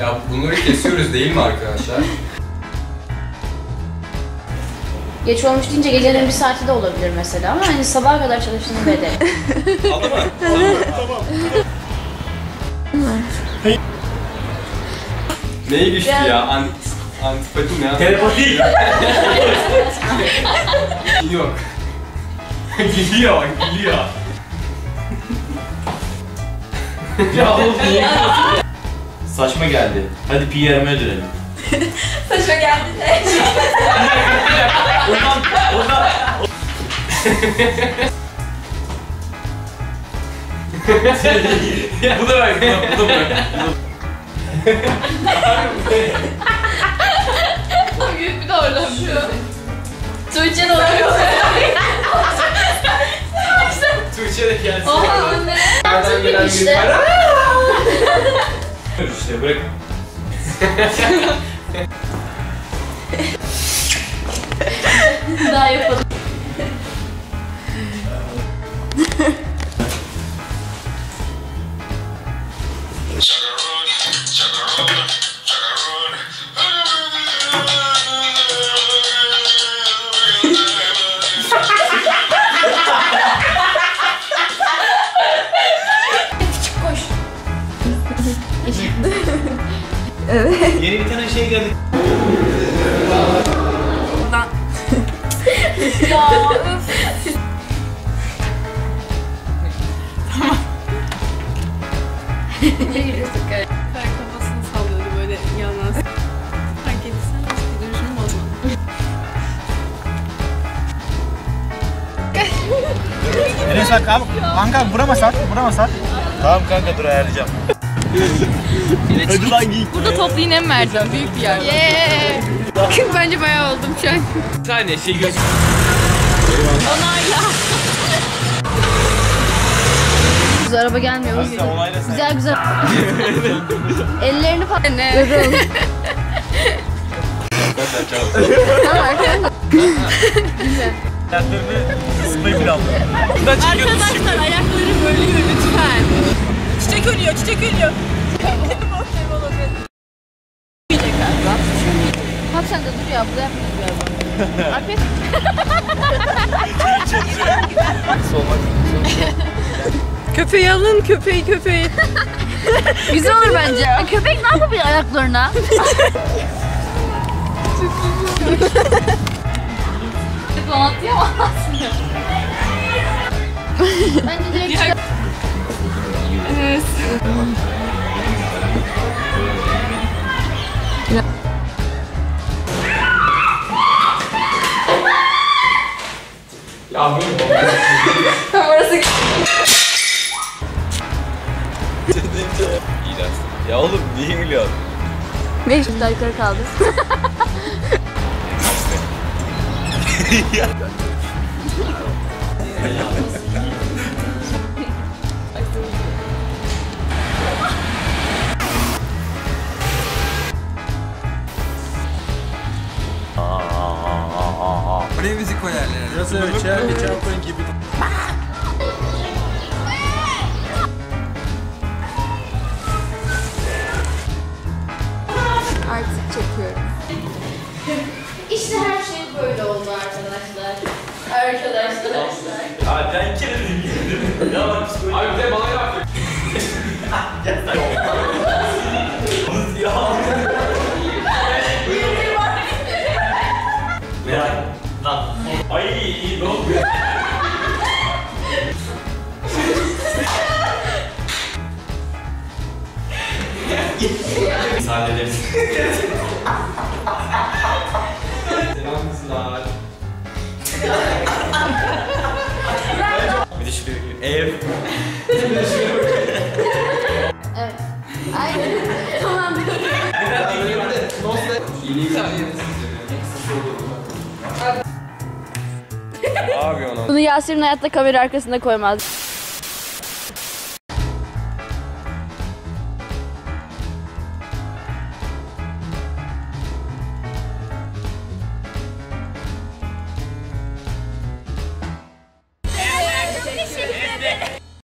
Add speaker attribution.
Speaker 1: Ya bunları kesiyoruz değil mi arkadaşlar?
Speaker 2: Geç olmuş deyince gecenin bir saati de olabilir mesela ama hani sabaha kadar çalıştığını bedel.
Speaker 1: Aldı mı? Tamam. Neyi güçlü ya? Antipati ne?
Speaker 3: Telepati.
Speaker 1: Yok. Gülüyor.
Speaker 3: Ya oğlum niye? Saçma geldi. Hadi PR'me dönelim.
Speaker 4: Saçma geldi de.
Speaker 3: Ondan. Bu da bak, bu da bak.
Speaker 4: Büyük bir davranıyor. Tuğçe de oluyor.
Speaker 1: Tuğçe de gelsin.
Speaker 4: Oha anne.
Speaker 1: Nereden gelen bir para?
Speaker 3: İşte bırak.
Speaker 2: Daha yapalım. Koş.
Speaker 4: Evet.
Speaker 3: Yeni bir tane şey geldi.
Speaker 4: Ya öf.
Speaker 5: Kafasını sallıyordu böyle yalan. Fark edilsen eski duruşunu bozma.
Speaker 6: Enes bak abi, kanka burama sar.
Speaker 3: Tamam kanka dur ayarlayacağım. Hadi lan giy.
Speaker 5: Burada toplu iğne mi vereceğim? Büyük bir yer. Bence bayağı oldum şu an.
Speaker 3: Bir saniye şey göz.
Speaker 5: Onayla.
Speaker 2: Güzel araba gelmiyor mu?
Speaker 3: Sen onaylasın.
Speaker 2: Güzel. Ellerini falan.
Speaker 5: Ne?
Speaker 3: Ayaklarını ısıtmayı planlıyorum. Buradan çekiyoruz şimdi.
Speaker 5: Arkadaşlar ayakları bölüyor lütfen. Çiçek ölüyor.
Speaker 2: Bak sen de dur ya, burada yapmıyoruz galiba. Alper.
Speaker 5: Köpeği alın köpeği.
Speaker 2: Güzel olur bence. Köpek ne yapabilir ayaklarına?
Speaker 4: Anlatıyorum.
Speaker 2: Bence direkt çıkar.
Speaker 5: Evet.
Speaker 1: Yavrum.
Speaker 4: Orası
Speaker 3: İyi ders. Ya oğlum niye gülüyorsun?
Speaker 2: 5 daha yukarı kaldı.
Speaker 1: Buraya müzik koyarlar.
Speaker 6: Burası evet, Charlie Chaplin gibi.
Speaker 4: artık çekiyorum.
Speaker 2: İşte her şey böyle oldu arkadaşlar. Arkadaşlar.
Speaker 3: Ya ben kere dedim. Ya bak psikoloji.
Speaker 1: Abi bir de bana yaptı.
Speaker 3: Ya. Merak. Lan. Ay iyi ne oldu? Müsaade ederiz.
Speaker 1: Selam kızlar.
Speaker 3: Bir de şuraya ev.
Speaker 2: Evet. Aynen. Tamam.
Speaker 1: Abi ona.
Speaker 2: Bunu Yasemin hayatta kamera arkasında koymaz.